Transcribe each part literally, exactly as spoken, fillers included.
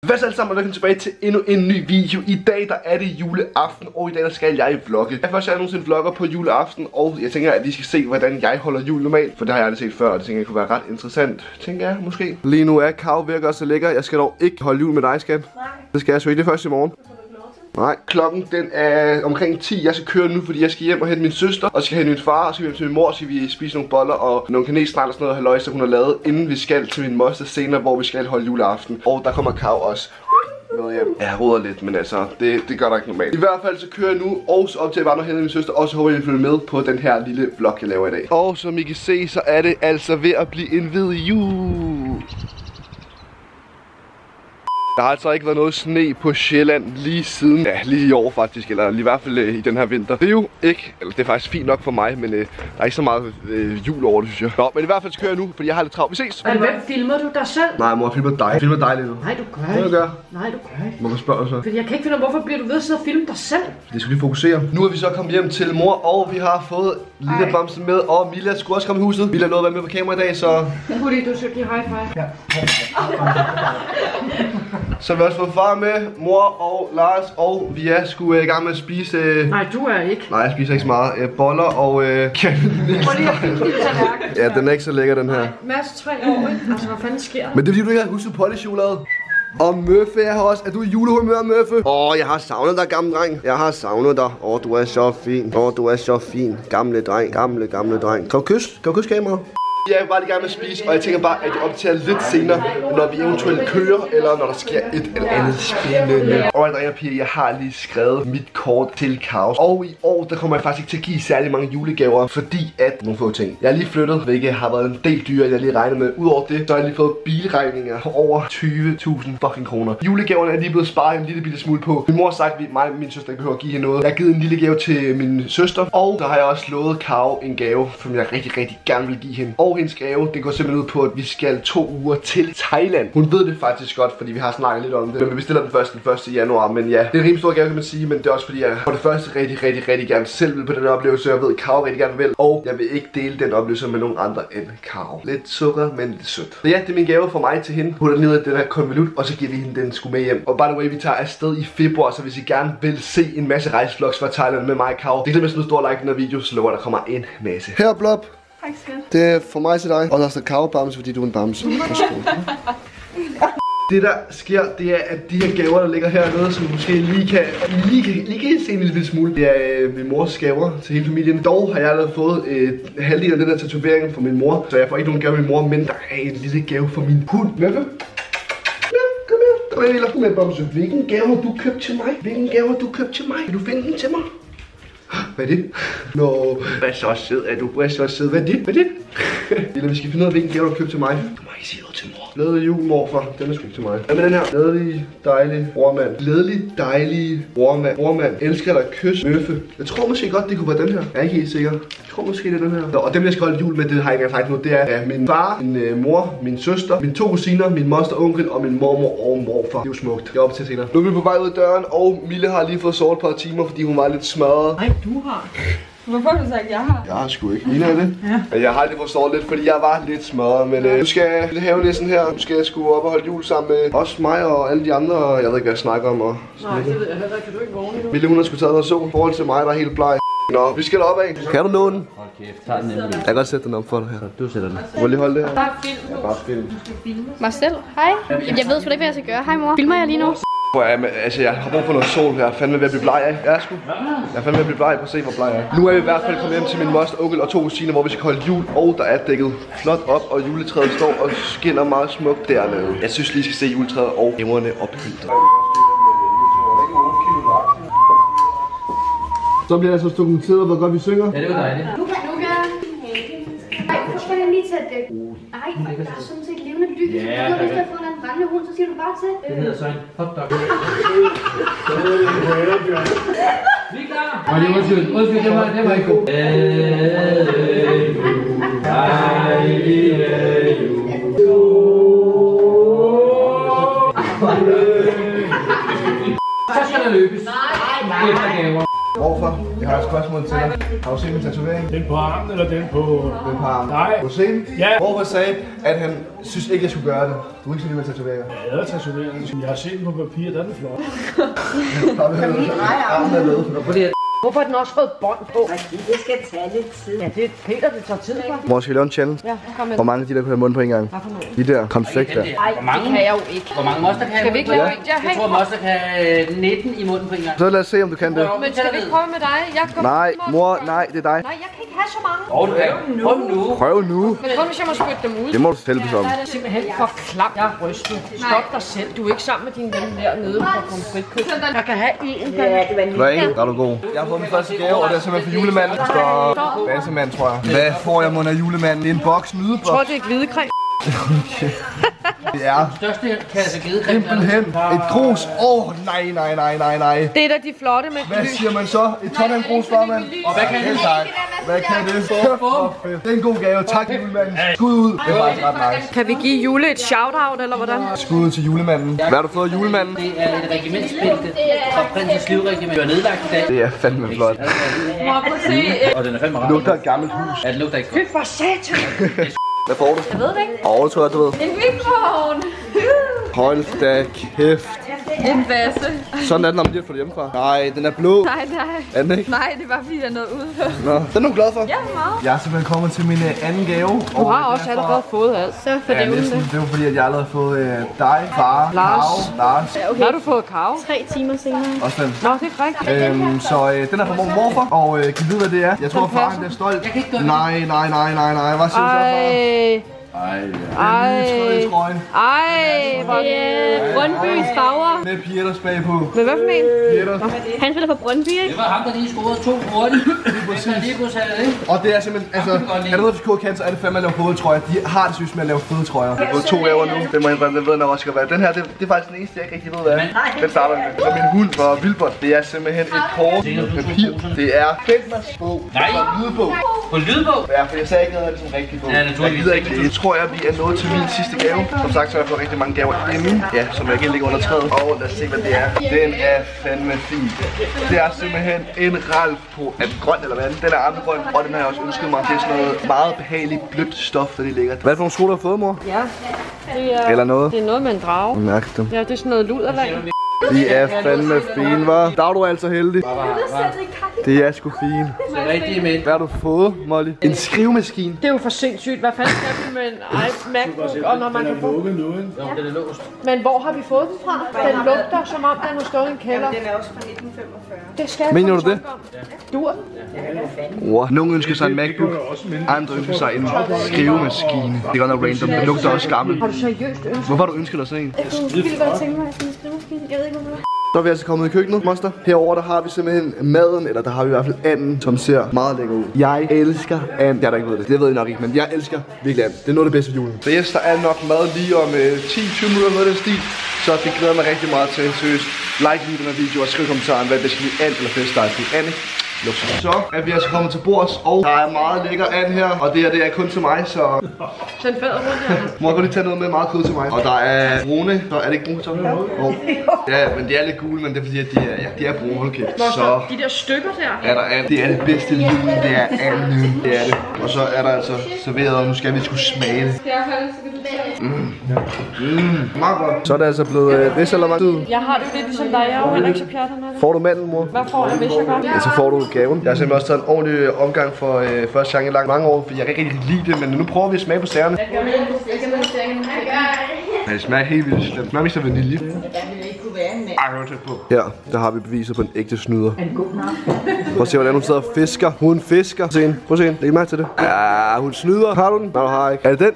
Hvad så alle sammen, og velkommen tilbage til endnu en ny video. I dag der er det juleaften, og i dag der skal jeg vlogge. Jeg først jeg nogensinde vlogger på juleaften, og jeg tænker at vi skal se hvordan jeg holder jul normalt. For det har jeg aldrig set før, og det tænker jeg kunne være ret interessant. Tænker jeg måske. Lige nu er Karo virker så lækker. Jeg skal dog ikke holde jul med dig, skat. Nej. Det skal jeg så ikke, det først i morgen. Nej, klokken den er omkring ti. Jeg skal køre nu, fordi jeg skal hjem og hente min søster, og skal hente min far, og skal hjem til min mor, så skal vi spise nogle boller og nogle kanelsnegler og sådan noget halløj, så hun har lavet, inden vi skal til min moster senere, hvor vi skal holde juleaften. Og der kommer Karo også med hjem. Ja, jeg roder lidt, men altså, det, det gør der ikke normalt. I hvert fald så kører jeg nu, og så op til at jeg var og hente min søster, og så håber jeg, at I følger med på den her lille vlog, jeg laver i dag. Og som I kan se, så er det altså ved at blive en hvid jul. Der har altså ikke været noget sne på Sjælland lige siden, ja, lige i år faktisk, eller i hvert fald øh, i den her vinter. Det er jo ikke, eller det er faktisk fint nok for mig, men øh, der er ikke så meget øh, jul over det, synes jeg. Nå, men i hvert fald så kører jeg nu, fordi jeg har lidt travlt. Vi ses! Men hvem filmer du dig selv? Nej, mor, jeg filmer dig. Jeg filmer dig lige nu. Nej, du gør ikke. Hvad gør? Nej, du gør ikke. Hvorfor spørger du så? Fordi jeg kan ikke finde ud af, hvorfor bliver du ved at sidde og filme dig selv? Det skal vi fokusere. Nu er vi så kommet hjem til mor, og vi har fået lille bamsen med, og Mila skulle også komme i huset. Mila nåede at være med på kamera i dag, så... Fordi du skal give high five. Ja. Så vi har også fået far med, mor og Lars, og vi er sgu i gang med at spise... Øh... Nej, du er ikke. Nej, jeg spiser ikke så meget. Øh, boller og... Øh... ja, den er ikke så lækker, den her. Mads, tre år, ikke? Altså, hvad fanden sker der? Men det er fordi, du ikke har husket polychokolade. Og Møffe er her også. Er du i julehumør, Møffe? Åh, oh, jeg har savnet dig, gamle dreng. Jeg har savnet dig. Åh, oh, du er så fin. Åh, oh, du er så fin. Gamle dreng. Gamle, gamle dreng. Kan du kysse? Kan du kysse kameraet? Jeg er bare lige gang med at spise, og jeg tænker bare, at jeg optager lidt senere, når vi eventuelt kører, eller når der sker et eller andet spændende. Og drenge og piger, jeg har lige skrevet mit kort til Kaos. Og i år, der kommer jeg faktisk ikke til at give særlig mange julegaver, fordi at nogle få ting. Jeg har lige flyttet, hvilket har været en del dyre, jeg har lige regnet med. Udover det, så har jeg lige fået bilregninger på over tyve tusind fucking kroner. Julegaverne er lige blevet sparet en lille bitte smule på. Min mor har sagt, at mig og min søster ikke behøver at give hende noget. Jeg har givet en lille gave til min søster, og så har jeg også lovet Karo en gave, som jeg rigtig, rigtig gerne vil give hende. Og hendes gave, det går simpelthen ud på, at vi skal to uger til Thailand. Hun ved det faktisk godt, fordi vi har snakket lidt om det. Men vi bestiller den først den første januar. Men ja, det er en rimelig stor gave, kan man sige. Men det er også fordi, jeg for det første rigtig, rigtig, rigtig gerne selv vil på den oplevelse. Jeg ved, at Karo rigtig gerne vil. Og jeg vil ikke dele den oplevelse med nogen andre end Karo. Lidt sukker, men lidt sødt. Så ja, det er min gave for mig til hende. Hun er nede af den her konvolut, og så giver vi hende den sgu med hjem. Og by the way, vi tager afsted i februar, så hvis I gerne vil se en masse rejsevlogs fra Thailand med mig og Karo, det glemmer sådan en stor like den her video, så lover der kommer en masse. Her, Blob. Tak skal du. Det er for mig til dig. Og der står Karo-bamse, fordi du er en bamse. Det der sker, det er at de her gaver, der ligger hernede, som måske lige kan, lige kan, lige kan se en lille smule. Det er øh, min mors gaver til hele familien. Dog har jeg allerede fået øh, halvdelen af den der tatovering fra min mor, så jeg får ikke nogen gave af min mor, men der er en lille gave for min hund. Møffe? Ja, kom her. Kom her, Lilla. Kom her, bamse. Hvilken gave har du købt til mig? Hvilken gave har du købt til mig? Vil du finde den til mig? Hvad er det? Nå, no. Hvad så sød er du? Hvad så sød? Hvad er det? Hvad er det? Eller vi skal finde ud af, hvilken gave du har købt til mig. Du må ikke sige noget til mor. Glædelig jul, morfar. Den er sgu ikke til mig. Hvad med den her? Glædelig, dejlig brormand. Glædelig, dejlig brormand. Brormand. Elsker dig. Kys. Møffe. Jeg tror måske godt, det kunne være den her. Jeg er ikke helt sikker. Jeg tror måske, det er den her. Nå, og dem, jeg skal holde jul med, det har jeg ikke engang sagt nu. Det er ja, min far, min øh, mor, min søster, mine to kusiner, min moster, onkel og min mormor og morfar. Det er jo smukt. Jeg er op til senere. Nu er vi på vej ud af døren, og Mille har lige fået sovet et par timer, fordi hun var lidt smadret. Nej, du har. Hvorfor har du sagt, jeg har? Jeg har sgu ikke. Ligner det? Ja. Jeg har aldrig forstået lidt, fordi jeg var lidt smadret. Men øh, nu skal jeg have næsten her. Nu skal jeg sgu op og holde jul sammen med også mig og alle de andre. Jeg ved ikke, hvad jeg snakker om. Og nej, det ved jeg heller. Kan du ikke vågne nu? Mille, hun har sgu taget noget sol. I forhold til mig, der er helt bleg. Nå, vi skal op af. Kan du nå den? Hold kæft, tag den nemlig. Jeg kan godt sætte den op for dig her. Du sætter den. Du må lige holde det her. Bare film. Ja, bare film. Mig selv? Hej. Jeg ved sgu ikke, hvad jeg skal gøre. Hej mor. Filmer jeg lige nu? Jeg, altså, jeg har brug for noget sol her. Jeg er fandme ved at blive bleg af. Ja, sgu. Jeg er fandme ved at blive bleg. Prøv at se, hvor bleg jeg er. Nu er vi i hvert fald kommet hjem til min moster, onkel og to kusiner, hvor vi skal holde jul. Og der er dækket flot op, og juletræet står og skinner meget smukt dernede. Jeg synes lige, skal se juletræet og hæverne ophyldt. Så bliver jeg så dokumenteret, hvor godt vi synger. Ja, det var dejligt. Luca, Luca. Nej, så skal jeg lige tage det. Ej, der er sådan set levende lys. Ja, hvis jeg får en brændende hund, så siger du bare til. Det hedder så en hotdog. Vi er klar. Nej, det var undskyld. Undskyld, det var, det var ikke god. Så skal der løbes. Nej, nej, nej. Hvorfor? Jeg har et spørgsmål til dig. Har du set min tatovering? Den på armen eller den på... Den på armen. Nej. Har du set den? Ja. Hvorfor sagde, at han synes ikke, jeg skulle gøre det? Du er ikke så lige med tatoveringer. Jeg havde tatoveringen. Jeg har set den på papir, den er flot. Har du hørt? Armen er med. Hvorfor har den også fået bånd på? Det skal tage lidt tid. Ja, det er Peter, det tager tid for. Mor, skal vi lave en challenge? Ja, kom med. Hvor mange af de der kunne have mund på en gang? Hvad for noget? De der konflikter. Ej, det kan jeg jo ikke. Hvor mange moster kan Skal vi ikke lave en? Jeg tror, moster kan øh, nitten i munden på en gang. Så lad os se, om du kan det. Men skal vi ikke prøve med dig? Jeg går Nej, mor, nej, det er dig. Nej, jeg kan ikke have så mange. Åh, du kan. Prøv nu. Prøv nu. Men kun hvis jeg må spytte dem ud. Det må du selv beslutte. Det er simpelthen for klamt. Jeg er rystet. Stop dig selv. Du er ikke sammen med dine venner dernede på konfliktkøb. Jeg kan have en. Ja, det var Du er en, der er du god. Jeg har fået min første gave, og det er simpelthen for julemanden. Så bassemand, tror jeg. Hvad får jeg mon af julemanden? Det er en boks nydeboks. Jeg tror, det er glidecreme. Det er Største kasse glidecreme. simpelthen et grus. Åh, oh, nej, nej, nej, nej, nej. Det er da de flotte med Hvad siger man så? Et ton af en grus, farmand? Og hvad kan det? Hvad kan det? Det er en god gave. Tak, julemanden. Skud ud. Det er faktisk ret nice. Kan vi give Jule et shout-out, eller hvordan? Skud ud til julemanden. Hvad har du fået af julemanden? Det er et regimentsbælte fra Prinsens Livregiment. Det er nedlagt i dag. Det er fandme flot. Mor, prøv at se. Og den er fandme Det rar. lugter af et gammelt hus. Ja, det lugter ikke Fy godt. for satan. Hvad får du? Jeg ved det ikke. Åh, det tror jeg, du ved. En mikroovn. Hold da kæft. En basse. Sådan er den, om lige får det hjemmefra. Nej, den er blå. Nej, nej. Er den ikke? Nej, det var fordi, jeg nåede ud. Nå, den er du glad for? Ja, meget. Jeg er simpelthen kommet til min øh, anden gave. Du har også allerede fået alt. Så for Ja, det næsten. Det var fordi, at jeg allerede har fået øh, dig, far, Lars. Karo, Lars. Okay. Har du fået kav? Tre timer senere. Også den. Nå, det er rigtigt. Øhm, så øh, den er fra mor og morfar, og øh, kan I vide, hvad det er? Jeg tror, Den faren passer. bliver stolt. Jeg kan ikke gøre det. Nej, nej, nej, nej, nej. Hvad siger du så, far? Ej. Ej, Ej. ja. Trøje Ej, hvor Det er Brøndbys farver. med Pieters bagpå. Men hvad for en? Pieters. Han spiller for Brøndby, ikke? Det var ham, der lige scorede to hurtigt. Det er lige blevet sat af. Og det er simpelthen, altså, er der noget, F C K kan, så er det fandme at lave fodtrøjer. De har det synes med at lave fede trøjer. Jeg har fået to gaver nu. Det må jeg indrømme, den ved jeg nok også skal være. Den her, det, det er faktisk den eneste, jeg ikke rigtig ved, hvad er. Den starter med. Så min hund fra Vilbert. Det er simpelthen et kort med papir. Det er Bentners bog. Nej. Det er en lydbog. På lydbog. Ja, for jeg sagde ikke noget af det som rigtig bog. Ja, naturligvis. Jeg gider ikke det. Jeg tror, jeg vi er nået til min sidste gave. Som sagt, så har jeg fået rigtig mange gaver inden. Ja, som jeg ikke ligger under træet. Og lad os se, hvad det er. Den er fandme fin. Det er simpelthen en Ralf på. Er den grøn eller hvad? Den er armegrøn, og den har jeg også ønsket mig. Det er sådan noget meget behageligt blødt stof, der er lækkert. Hvad er det for nogle sko, du har fået, mor? Ja, det er, Eller noget? det er noget med en drage. Mærk dem. Ja, det er sådan noget luderlag. De er fandme fine, hva'? Der er du altså heldig. Det er sgu fint. Så rigtig med. Hvad har du fået, Molly? En skrivemaskine. Det er jo for sindssygt. Hvad fanden skal vi med en iPad, MacBook, og når man kan få... Jo, den er låst. Men hvor har vi fået den fra? Den lugter, som om den har stået i en kælder. Den er også fra nitten femogfyrre. Det skal jeg Mener få du det? tanke om. Dur den? Wow. Nogle ønsker sig en MacBook, andre ønsker sig en skrivemaskine. Det er godt nok random. Den lugter også gammel. Har du seriøst ønsket? Hvorfor har du ønsket dig sådan en? Jeg kunne vildt godt tænke mig sådan en skrivemaskine. Jeg ved ikke, hvorfor. Så er vi altså kommet i køkkenet, moster. Herover der har vi simpelthen maden, eller der har vi i hvert fald anden, som ser meget lækker ud. Jeg elsker and. Jeg der ikke ved det. Det ved jeg nok ikke, men jeg elsker virkelig and. Det er noget af det bedste ved julen. Så yes, der er nok mad lige om øh, ti til tyve minutter, noget af den stil. Så det glæder mig rigtig meget til. Seriøst, like lige den her video og skriv i kommentaren, hvad det skal blive and eller flæskesteg til and. Så er vi altså kommet til bords, og der er meget lækker and her, og det her det er kun til mig, så... Send fader rundt her. Må jeg godt lige tage noget med meget kød til mig. Og der er brune, så er det ikke brune kartofler? Oh. Ja, men de er lidt gule, men det er fordi, at de er, ja, de er brune, hold kæft. Så De der stykker der. er der and. Det er det bedste i julen, det er anden. Det er det. Og så er der altså serveret, og nu skal vi sgu smage det. Mm. Mm. Meget godt. Så er det altså blevet øh, risalamande. Jeg har det jo lidt ligesom dig. Jeg er jo heller ikke så pjattet med det. Får du mandel, mor? Hvad får jeg, hvis jeg gør? Ja, så får du gaven. Jeg har simpelthen også taget en ordentlig omgang for øh, første gang i lang mange år, for jeg kan ikke rigtig lide det, men nu prøver vi at smage på sagerne. Ja, det smager helt vildt slemt. Det smager mest af vanilje. Ej, hør tæt på. Her, der har vi beviser på en ægte snyder. Prøv at se, hvordan hun sidder og fisker. Hun fisker. Se hende. Prøv at se hende. Læg mærke til det. Ja, hun snyder. Har du den? Nej, du har ikke. Er det den?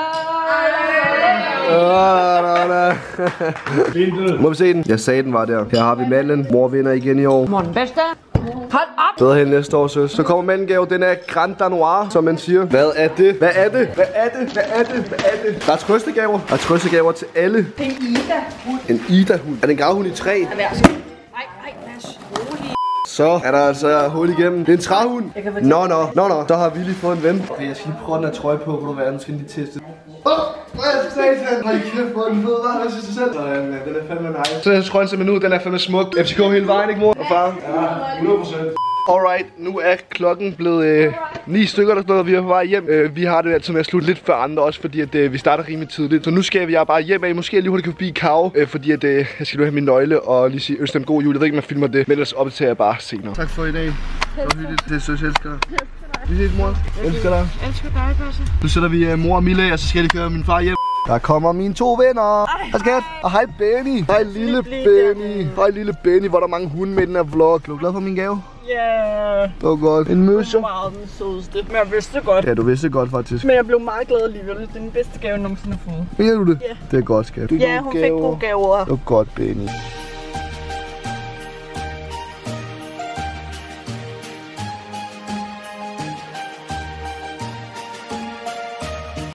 Må vi se den? Jeg sagde den var der. Her har vi mandlen. Mor vinder igen i år. Mor den bedste. Hold op! Bedre hen næste år, søs. Så kommer mandelgave. Den er Grand Danois, som man siger. Hvad er det? Hvad er det? Hvad er det? Hvad er det? Hvad er det? Der er trøstegaver. Der er trøstegaver til alle. Det er en Ida-hund. En Ida-hund. Er det en gravhund i træ? Nej, nej, Mads. Rolig. Så er der altså hul igennem. Det er en træhund. Nå, nå, nå, nå. Så har vi lige fået en ven. Okay, jeg skal lige prøve den her trøje på. Hvor du være, nu skal lige teste. Åh! Hvad satan? Hold kæft, hvor den fed, hva'? Hvad synes du selv? Sådan, den er fandme nice. Så jeg tror simpelthen ud, den er fandme smuk. F C K hele vejen, ikke mor? Og far? Ja, hundrede procent. Alright, nu er klokken blevet øh, ni stykker, der står, vi er på vej hjem. Øh, vi har det altid med at slutte lidt før andre, også fordi at, øh, vi starter rimelig tidligt. Så nu skal jeg bare hjem af. Måske lige hurtigt kan forbi Kav, øh, fordi at, øh, jeg skal nu have min nøgle og lige sige ønske dem god jul. Jeg ved ikke, om jeg filmer det, men ellers optager jeg bare senere. Tak for i dag. Det var hyggeligt. Det er søs, jeg elsker dig. Vi ses, mor. Jeg elsker dig. Jeg elsker dig, Basse. Nu sætter vi uh, mor og Mille, og så skal jeg køre min far hjem. Der kommer mine to venner. Hej skat. Og hej Benny. Hej lille Benny. Hej lille Benny, hvor der er mange hunde med den her vlog. Er du glad for min gave? Ja. Det var godt. En møsser. Meget den sødeste. Men jeg vidste det godt. Ja, du vidste det godt faktisk. Men jeg blev meget glad alligevel. Det er den bedste gave, jeg nogensinde har fået. Mener du det? Ja. Det er godt, skat. Ja, hun fik gode gaver. Det var godt, Benny.